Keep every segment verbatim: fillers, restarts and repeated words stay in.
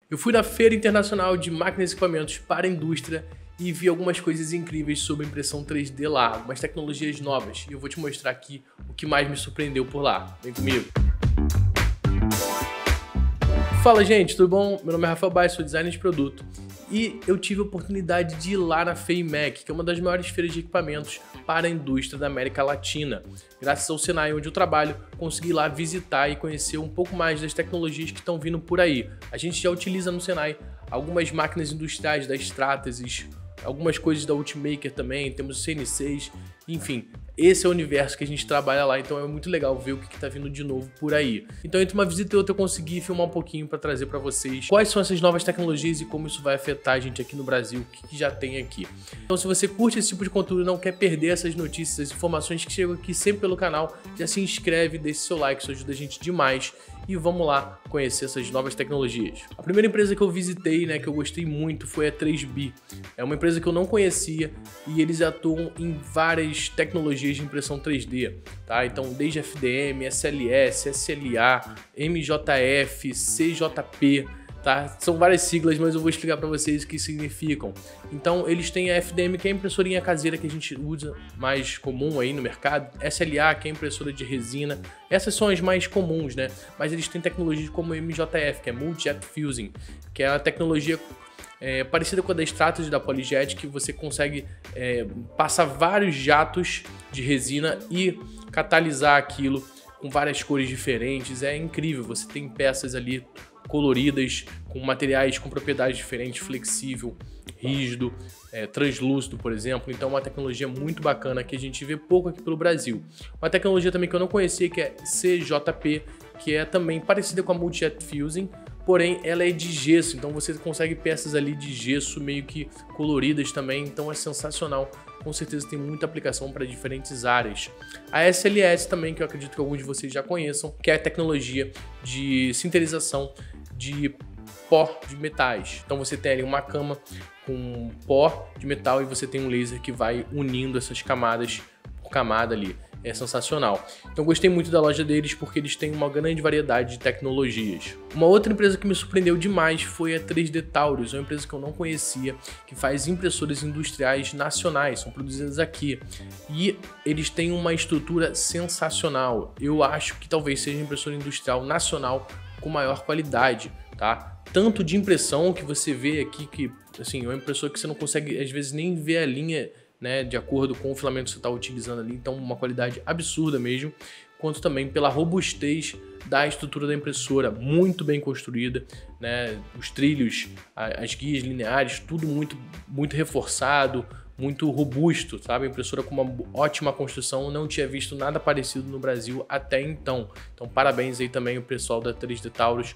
Eu fui na Feira Internacional de Máquinas e Equipamentos para a Indústria e vi algumas coisas incríveis sobre impressão três D lá, algumas tecnologias novas, e eu vou te mostrar aqui o que mais me surpreendeu por lá. Vem comigo! Fala, gente, tudo bom? Meu nome é Rafael Baez, sou designer de produto e eu tive a oportunidade de ir lá na FEIMEC, que é uma das maiores feiras de equipamentos para a indústria da América Latina. Graças ao Senai, onde eu trabalho, consegui ir lá visitar e conhecer um pouco mais das tecnologias que estão vindo por aí. A gente já utiliza no Senai algumas máquinas industriais da Stratasys, algumas coisas da Ultimaker também, temos o C N seis, enfim, esse é o universo que a gente trabalha lá, então é muito legal ver o que está vindo de novo por aí. Então, entre uma visita e outra, eu consegui filmar um pouquinho para trazer para vocês quais são essas novas tecnologias e como isso vai afetar a gente aqui no Brasil, o que, que já tem aqui. Então, se você curte esse tipo de conteúdo e não quer perder essas notícias, as informações que chegam aqui sempre pelo canal, já se inscreve, deixe seu like, isso ajuda a gente demais. E vamos lá conhecer essas novas tecnologias. A primeira empresa que eu visitei, né, que eu gostei muito, foi a três B. É uma empresa que eu não conhecia e eles atuam em várias tecnologias de impressão três D, tá? Então, desde F D M, S L S, S L A, M J F, C J P, tá? São várias siglas, mas eu vou explicar para vocês o que significam. Então, eles têm a F D M, que é a impressorinha caseira que a gente usa, mais comum aí no mercado, S L A, que é a impressora de resina. Essas são as mais comuns, né? Mas eles têm tecnologias como M J F, que é Multi-Jet Fusing, que é a tecnologia é, parecida com a da Stratasys, da PolyJet, que você consegue é, passar vários jatos de resina e catalisar aquilo com várias cores diferentes. É incrível, você tem peças ali coloridas, com materiais com propriedades diferentes, flexível, rígido, é, translúcido, por exemplo. Então, uma tecnologia muito bacana que a gente vê pouco aqui pelo Brasil. Uma tecnologia também que eu não conhecia, que é C J P, que é também parecida com a Multi-Jet Fusing, porém ela é de gesso, então você consegue peças ali de gesso meio que coloridas também, então é sensacional. Com certeza tem muita aplicação para diferentes áreas. A S L S também, que eu acredito que alguns de vocês já conheçam, que é a tecnologia de sinterização de pó de metais. Então você tem ali uma cama com pó de metal e você tem um laser que vai unindo essas camadas por camada ali. É sensacional. Então gostei muito da loja deles porque eles têm uma grande variedade de tecnologias. Uma outra empresa que me surpreendeu demais foi a três D Taurus, uma empresa que eu não conhecia, que faz impressoras industriais nacionais, são produzidas aqui. E eles têm uma estrutura sensacional. Eu acho que talvez seja a impressora industrial nacional com maior qualidade, tá? Tanto de impressão que você vê aqui, que assim, é uma impressora que você não consegue às vezes nem ver a linha, né, de acordo com o filamento que você está utilizando ali, então uma qualidade absurda mesmo, quanto também pela robustez da estrutura da impressora, muito bem construída, né, os trilhos, as guias lineares, tudo muito, muito reforçado, muito robusto, sabe? A impressora com uma ótima construção, não tinha visto nada parecido no Brasil até então. Então parabéns aí também ao pessoal da três D Taurus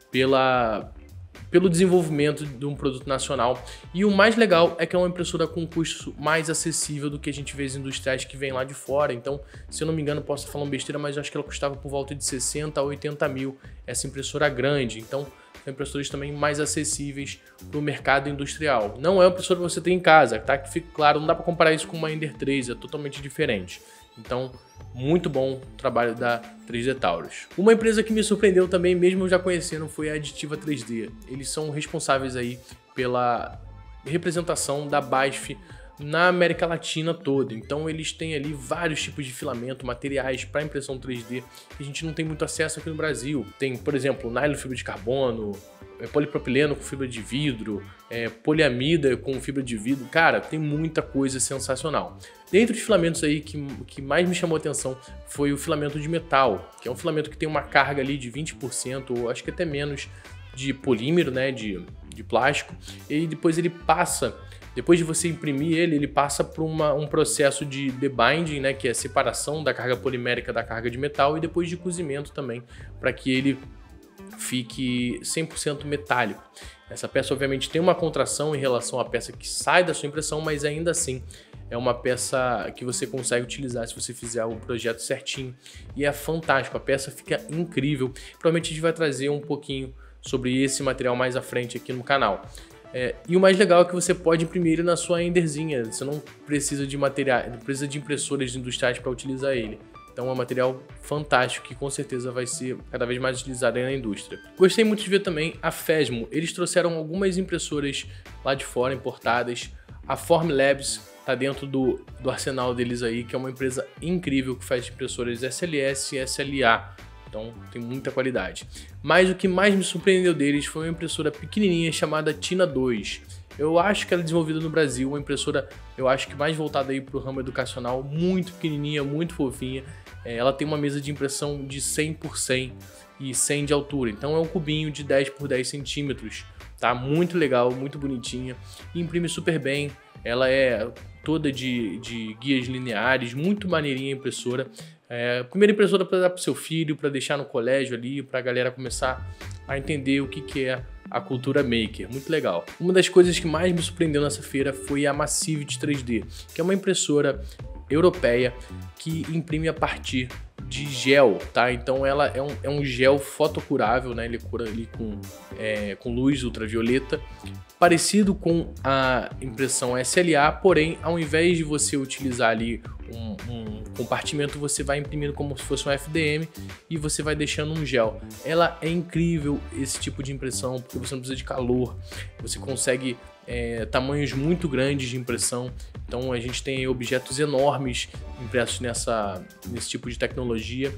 pela... pelo desenvolvimento de um produto nacional. E o mais legal é que é uma impressora com um custo mais acessível do que a gente vê as industriais que vêm lá de fora. Então, se eu não me engano, posso estar falando besteira, mas eu acho que ela custava por volta de sessenta a oitenta mil, essa impressora grande. Então, são impressoras também mais acessíveis para o mercado industrial. Não é uma impressora que você tem em casa, tá? Que fique claro, não dá para comparar isso com uma Ender três, é totalmente diferente. Então, muito bom o trabalho da três D Taurus. Uma empresa que me surpreendeu também, mesmo eu já conhecendo, foi a Aditiva três D. Eles são responsáveis aí pela representação da B A S F na América Latina toda. Então eles têm ali vários tipos de filamento, materiais para impressão três D que a gente não tem muito acesso aqui no Brasil. Tem, por exemplo, nylon fibra de carbono, é, polipropileno com fibra de vidro, é, poliamida com fibra de vidro. Cara, tem muita coisa sensacional. Dentre os filamentos aí que, que mais me chamou a atenção foi o filamento de metal, que é um filamento que tem uma carga ali de vinte por cento, ou acho que até menos, de polímero, né, de, de plástico, e depois ele passa, depois de você imprimir ele, ele passa por uma, um processo de debinding, né, que é a separação da carga polimérica da carga de metal, e depois de cozimento também, para que ele fique cem por cento metálico. Essa peça obviamente tem uma contração em relação à peça que sai da sua impressão, mas ainda assim é uma peça que você consegue utilizar se você fizer o projeto certinho. E é fantástico, a peça fica incrível. Provavelmente a gente vai trazer um pouquinho sobre esse material mais à frente aqui no canal. É, e o mais legal é que você pode imprimir ele na sua Enderzinha, você não precisa de material, não precisa de impressoras industriais para utilizar ele. Então é um material fantástico que com certeza vai ser cada vez mais utilizado aí na indústria. Gostei muito de ver também a Fesmo. Eles trouxeram algumas impressoras lá de fora, importadas. A Formlabs está dentro do, do arsenal deles aí, que é uma empresa incrível que faz impressoras S L S e S L A. Então tem muita qualidade. Mas o que mais me surpreendeu deles foi uma impressora pequenininha chamada Tina dois. Eu acho que ela é desenvolvida no Brasil, uma impressora, eu acho que mais voltada aí para o ramo educacional, muito pequenininha, muito fofinha. É, ela tem uma mesa de impressão de cem por cem e cem de altura, então é um cubinho de dez por dez centímetros, tá? Muito legal, muito bonitinha, imprime super bem, ela é toda de, de guias lineares, muito maneirinha a impressora. É, primeira impressora para dar para o seu filho, para deixar no colégio ali, para a galera começar a entender o que, que é a cultura maker, muito legal. Uma das coisas que mais me surpreendeu nessa feira foi a Massivit três D, que é uma impressora europeia que imprime a partir de gel, tá? Então ela é um, é um gel fotocurável, né? Ele cura ali com, é, com luz ultravioleta, parecido com a impressão S L A, porém, ao invés de você utilizar ali um, um compartimento, você vai imprimindo como se fosse um F D M e você vai deixando um gel. Ela é incrível esse tipo de impressão, porque você não precisa de calor, você consegue é, tamanhos muito grandes de impressão. Então a gente tem objetos enormes impressos nessa, nesse tipo de tecnologia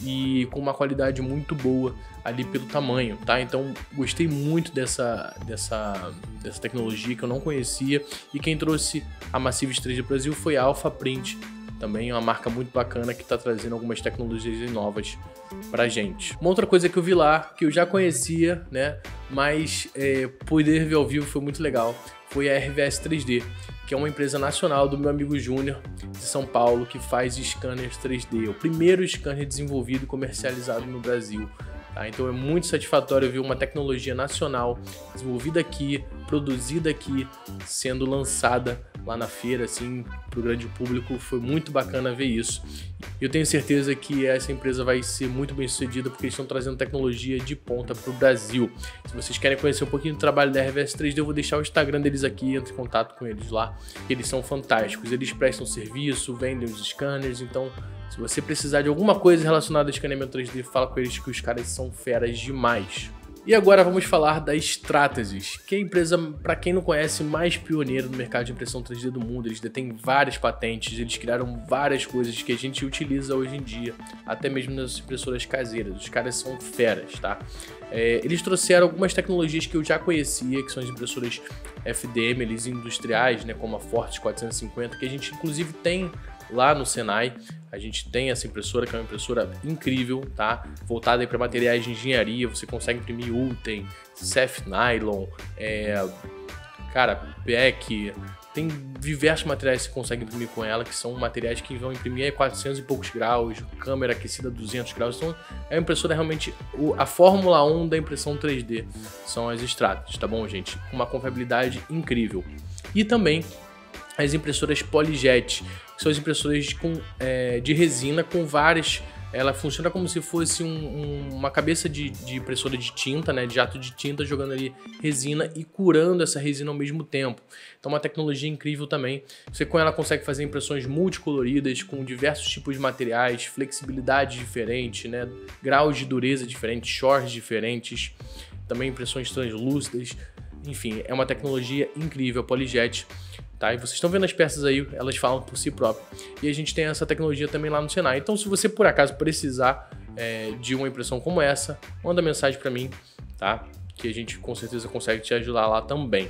e com uma qualidade muito boa ali pelo tamanho, tá? Então gostei muito dessa, dessa, dessa tecnologia que eu não conhecia, e quem trouxe a Massivit três D Brasil foi a Alpha Print, também uma marca muito bacana que está trazendo algumas tecnologias novas pra gente. Uma outra coisa que eu vi lá, que eu já conhecia, né, mas é, poder ver ao vivo foi muito legal, foi a R V S três D, que é uma empresa nacional do meu amigo Júnior, de São Paulo, que faz scanners três D, o primeiro scanner desenvolvido e comercializado no Brasil. Tá? Então é muito satisfatório ver uma tecnologia nacional desenvolvida aqui, produzida aqui, sendo lançada lá na feira, assim, para o grande público. Foi muito bacana ver isso. Eu tenho certeza que essa empresa vai ser muito bem sucedida, porque eles estão trazendo tecnologia de ponta para o Brasil. Se vocês querem conhecer um pouquinho do trabalho da R V S três D, eu vou deixar o Instagram deles aqui, entre em contato com eles lá. Eles são fantásticos, eles prestam serviço, vendem os scanners, então se você precisar de alguma coisa relacionada a escaneamento três D, fala com eles que os caras são feras demais. E agora vamos falar da Stratasys, que é a empresa, para quem não conhece, mais pioneira no mercado de impressão três D do mundo. Eles detêm várias patentes, eles criaram várias coisas que a gente utiliza hoje em dia, até mesmo nas impressoras caseiras. Os caras são feras, tá? É, eles trouxeram algumas tecnologias que eu já conhecia, que são as impressoras F D M, eles industriais, né, como a Forte quatrocentos e cinquenta, que a gente inclusive tem lá no Senai. A gente tem essa impressora, que é uma impressora incrível, tá? Voltada para materiais de engenharia, você consegue imprimir Ultem, Ceph Nylon, é, cara, P E C, tem diversos materiais que você consegue imprimir com ela, que são materiais que vão imprimir a quatrocentos e poucos graus, câmera aquecida a duzentos graus, então é uma impressora realmente, a Fórmula um da impressão três D, são as Stratasys, tá bom, gente? Com uma confiabilidade incrível. E também as impressoras PolyJet, que são as impressoras com, é, de resina com várias... Ela funciona como se fosse um, um, uma cabeça de, de impressora de tinta, né, de jato de tinta, jogando ali resina e curando essa resina ao mesmo tempo. Então uma tecnologia incrível também. Você com ela consegue fazer impressões multicoloridas, com diversos tipos de materiais, flexibilidade diferente, né, graus de dureza diferentes, shorts diferentes, também impressões translúcidas. Enfim, é uma tecnologia incrível, a PolyJet. Tá? E vocês estão vendo as peças aí, elas falam por si próprias. E a gente tem essa tecnologia também lá no Senai. Então, se você por acaso precisar é, de uma impressão como essa, manda mensagem para mim, tá? Que a gente com certeza consegue te ajudar lá também.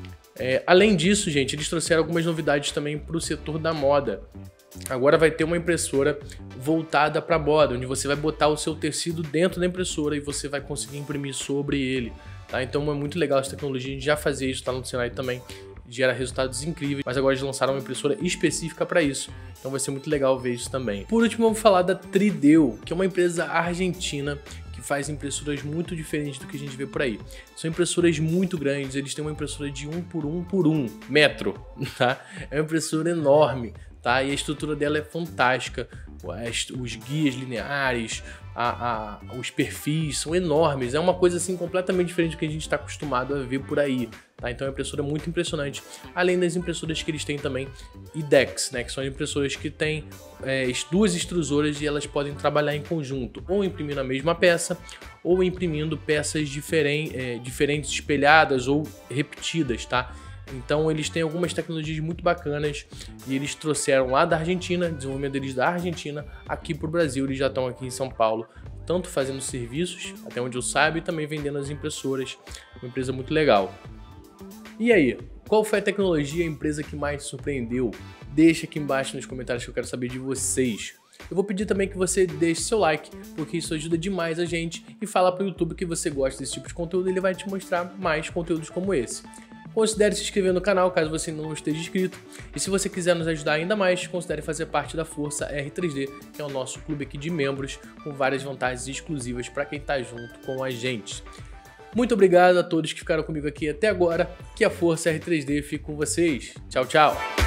É, além disso, gente, eles trouxeram algumas novidades também para o setor da moda. Agora vai ter uma impressora voltada para moda, onde você vai botar o seu tecido dentro da impressora e você vai conseguir imprimir sobre ele. Tá? Então é muito legal essa tecnologia, a gente já fazia isso lá no Senai também. Gera resultados incríveis, mas agora eles lançaram uma impressora específica para isso, então vai ser muito legal ver isso também. Por último, vamos falar da Tridel, que é uma empresa argentina que faz impressoras muito diferentes do que a gente vê por aí. São impressoras muito grandes, eles têm uma impressora de um por um por um metro, tá? É uma impressora enorme, tá? E a estrutura dela é fantástica, os guias lineares, a, a, os perfis são enormes, é uma coisa assim completamente diferente do que a gente está acostumado a ver por aí. tá? Então é uma impressora muito impressionante, além das impressoras que eles têm também I D E X, né? Que são impressoras que têm é, duas extrusoras e elas podem trabalhar em conjunto, ou imprimindo a mesma peça, ou imprimindo peças diferen é, diferentes, espelhadas ou repetidas, tá? Então eles têm algumas tecnologias muito bacanas e eles trouxeram lá da Argentina, desenvolvimento deles da Argentina, aqui para o Brasil. Eles já estão aqui em São Paulo, tanto fazendo serviços, até onde eu saiba, e também vendendo as impressoras. Uma empresa muito legal. E aí, qual foi a tecnologia, a empresa que mais te surpreendeu? Deixa aqui embaixo nos comentários que eu quero saber de vocês. Eu vou pedir também que você deixe seu like, porque isso ajuda demais a gente, e fala para o YouTube que você gosta desse tipo de conteúdo, ele vai te mostrar mais conteúdos como esse. Considere se inscrever no canal caso você não esteja inscrito, e se você quiser nos ajudar ainda mais, considere fazer parte da Força R três D, que é o nosso clube aqui de membros, com várias vantagens exclusivas para quem está junto com a gente. Muito obrigado a todos que ficaram comigo aqui até agora, que a Força R três D fique com vocês. Tchau, tchau!